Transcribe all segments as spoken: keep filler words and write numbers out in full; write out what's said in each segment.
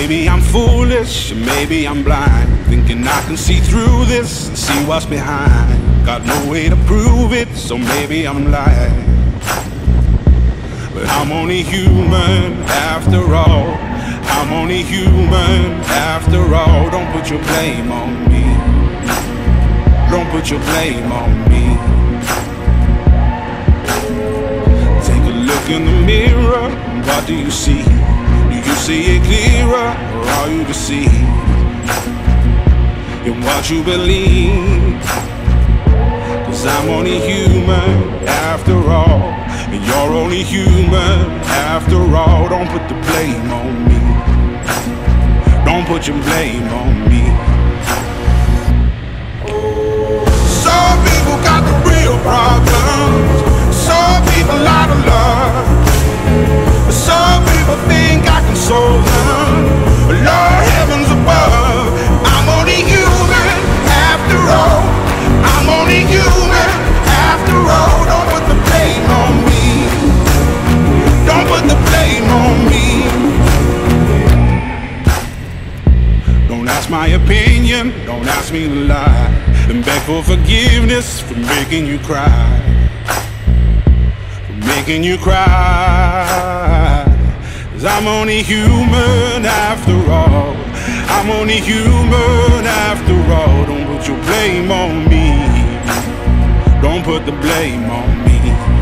maybe I'm foolish, maybe I'm blind, thinking I can see through this and see what's behind. Got no way to prove it, so maybe I'm lying. But I'm only human after all. I'm only human after all. Don't put your blame on me. Don't put your blame on me. Take a look in the mirror, what do you see? Do you see it clearer, or are you deceived in what you believe? Cause I'm only human after all, and you're only human after all. Don't put the blame on me. Don't put your blame on me. Some people got the real problems. Some people out of love. Some people think I can solve them. Lord heavens above, I'm only human after all. I'm only human after all. Don't put the blame on me. Don't put the blame on me. Don't ask my opinion, don't ask me to lie, then beg for forgiveness for making you cry, for making you cry. Cause I'm only human after all. I'm only human after all. Don't put your blame on me. Don't put the blame on me.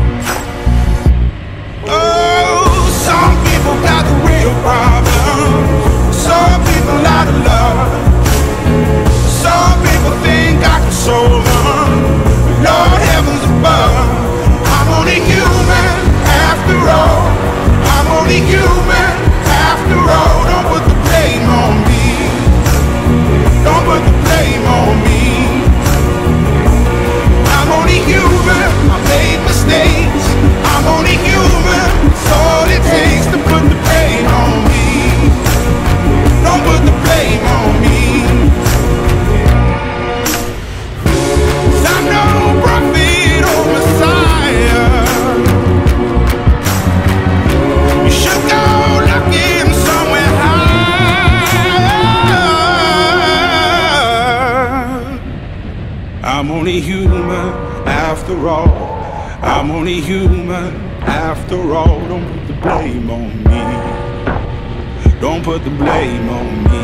Oh, some people got the real problems. Some people out of love. Some people think I can solve them. Lord heavens above, I'm only human after all. I'm only human after all. Don't put the blame on me. Don't put the blame on me. I'm only human, I made mistakes. I'm only human, it's all it takes to put the blame on me. Don't put the blame on me. Cause I'm no prophet or Messiah. You should go looking somewhere higher. I'm only human after all. I'm only human after all. Don't put the blame on me. Don't put the blame on me.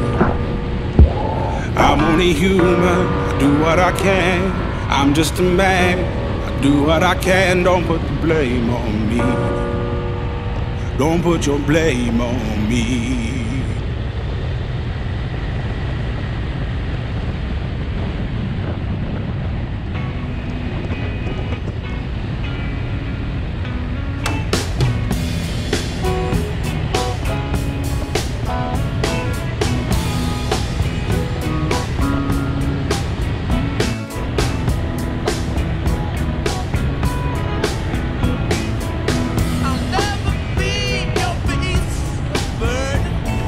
I'm only human, I do what I can. I'm just a man, I do what I can. Don't put the blame on me. Don't put your blame on me. I'll never be your peace, bird.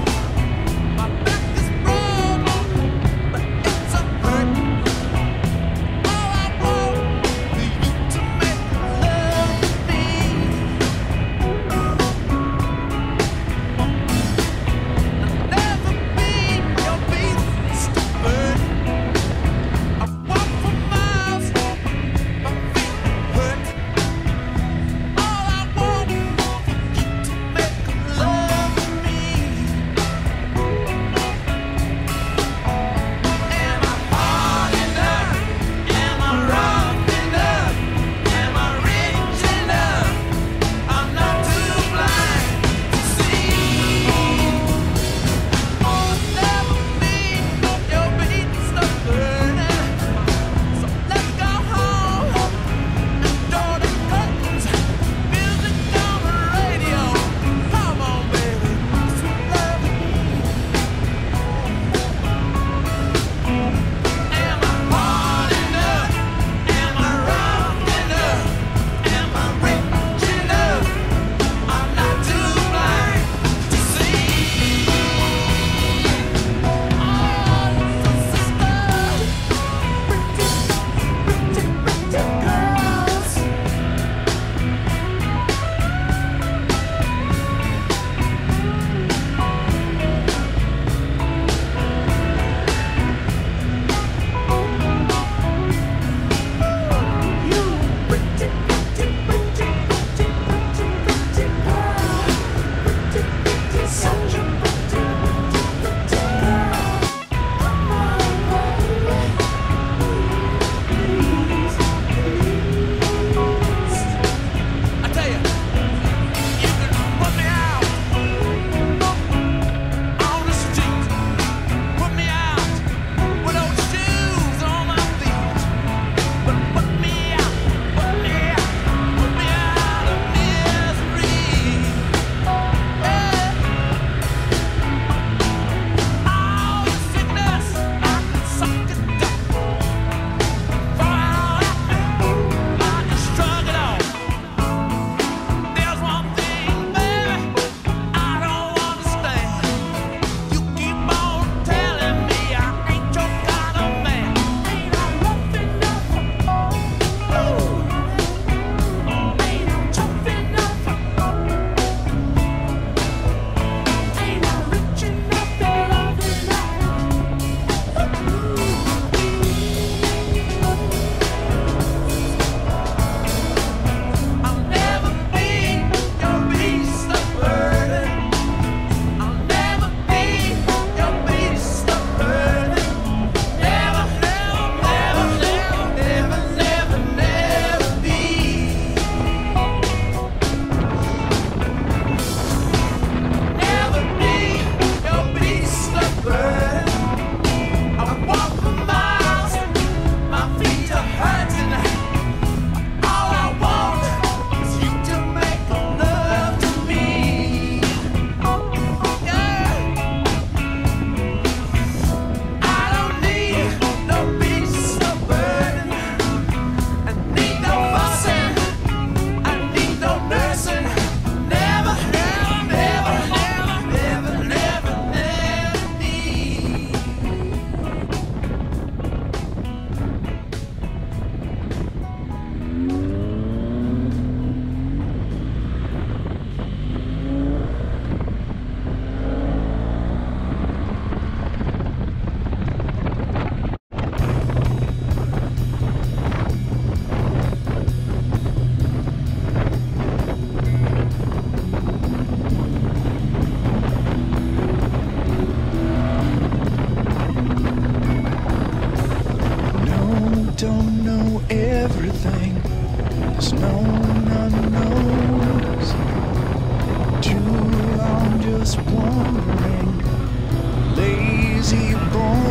easy, you're born